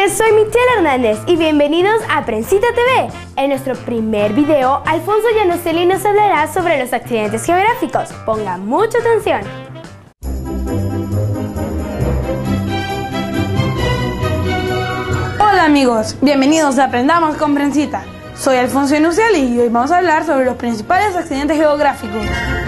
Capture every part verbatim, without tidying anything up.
Pues soy Michelle Hernández y bienvenidos a Prensita T V. En nuestro primer video, Alfonso Llanuselli nos hablará sobre los accidentes geográficos. Ponga mucha atención. Hola amigos, bienvenidos a Aprendamos con Prensita. Soy Alfonso Llanuselli y hoy vamos a hablar sobre los principales accidentes geográficos.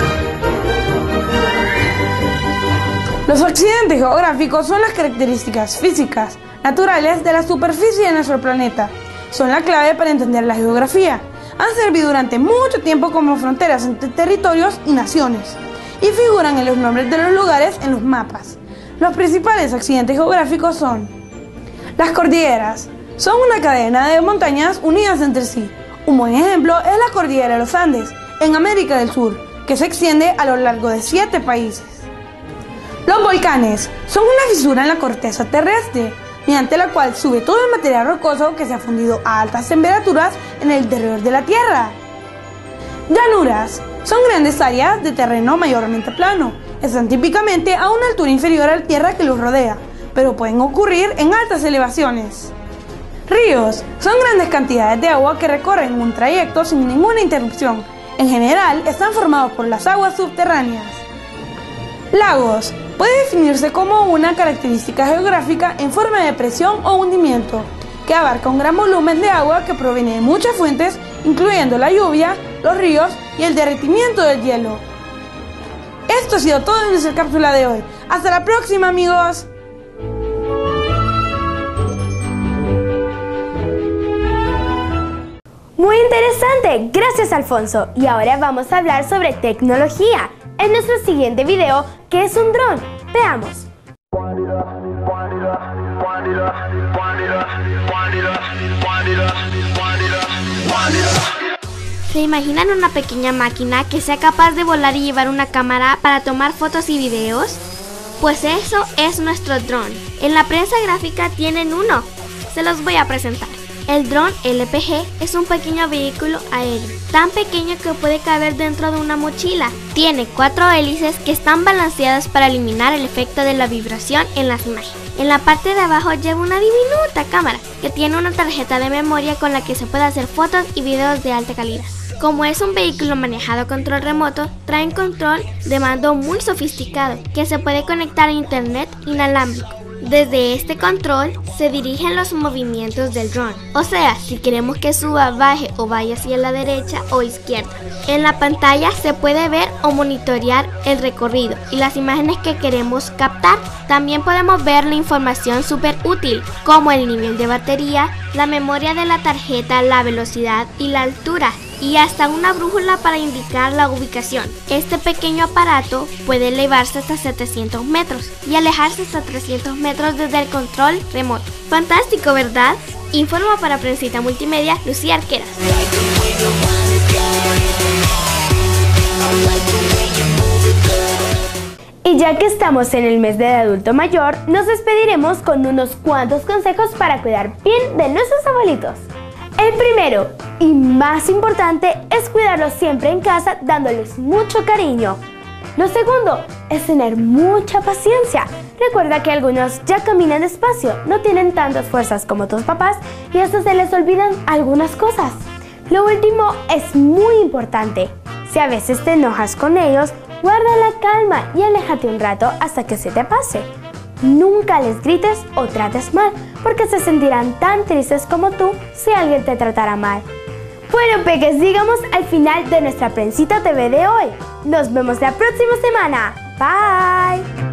Los accidentes geográficos son las características físicas naturales de la superficie de nuestro planeta. Son la clave para entender la geografía. Han servido durante mucho tiempo como fronteras entre territorios y naciones y figuran en los nombres de los lugares en los mapas. Los principales accidentes geográficos son las cordilleras. Son una cadena de montañas unidas entre sí. Un buen ejemplo es la cordillera de los Andes, en América del Sur, que se extiende a lo largo de siete países. Los volcanes son una fisura en la corteza terrestre, mediante la cual sube todo el material rocoso que se ha fundido a altas temperaturas en el interior de la Tierra. Llanuras son grandes áreas de terreno mayormente plano. Están típicamente a una altura inferior a la tierra que los rodea, pero pueden ocurrir en altas elevaciones. Ríos son grandes cantidades de agua que recorren un trayecto sin ninguna interrupción. En general, están formados por las aguas subterráneas. Lagos puede definirse como una característica geográfica en forma de presión o hundimiento, que abarca un gran volumen de agua que proviene de muchas fuentes, incluyendo la lluvia, los ríos y el derretimiento del hielo. Esto ha sido todo en nuestra cápsula de hoy. ¡Hasta la próxima, amigos! Muy interesante, gracias Alfonso. Y ahora vamos a hablar sobre tecnología en nuestro siguiente video, que es un dron. Veamos. ¿Se imaginan una pequeña máquina que sea capaz de volar y llevar una cámara para tomar fotos y videos? Pues eso es nuestro dron. En la prensa gráfica tienen uno. Se los voy a presentar. El dron L P G es un pequeño vehículo aéreo, tan pequeño que puede caber dentro de una mochila. Tiene cuatro hélices que están balanceadas para eliminar el efecto de la vibración en las imágenes. En la parte de abajo lleva una diminuta cámara que tiene una tarjeta de memoria con la que se puede hacer fotos y videos de alta calidad. Como es un vehículo manejado a control remoto, trae un control de mando muy sofisticado que se puede conectar a internet inalámbrico. Desde este control se dirigen los movimientos del dron, o sea, si queremos que suba, baje o vaya hacia la derecha o izquierda. En la pantalla se puede ver o monitorear el recorrido y las imágenes que queremos captar. También podemos ver la información súper útil, como el nivel de batería, la memoria de la tarjeta, la velocidad y la altura, y hasta una brújula para indicar la ubicación. Este pequeño aparato puede elevarse hasta setecientos metros y alejarse hasta trescientos metros desde el control remoto. Fantástico, ¿verdad? Informa para Prensita Multimedia, Lucía Arqueras. Y ya que estamos en el mes del adulto mayor, nos despediremos con unos cuantos consejos para cuidar bien de nuestros abuelitos. El primero y más importante es cuidarlos siempre en casa dándoles mucho cariño. Lo segundo es tener mucha paciencia. Recuerda que algunos ya caminan despacio, no tienen tantas fuerzas como tus papás y hasta se les olvidan algunas cosas. Lo último es muy importante. Si a veces te enojas con ellos, guarda la calma y aléjate un rato hasta que se te pase. Nunca les grites o trates mal, porque se sentirán tan tristes como tú si alguien te tratara mal. Bueno, peques, llegamos al final de nuestra Prensita T V de hoy. Nos vemos la próxima semana. Bye.